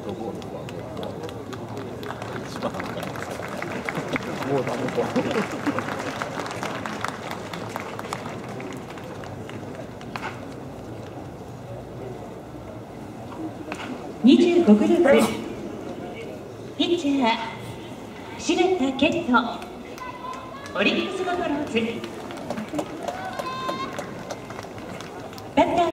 トボールは一番分かります。もうダメか。 25グループピッチャー白田健人オリックスバファローズ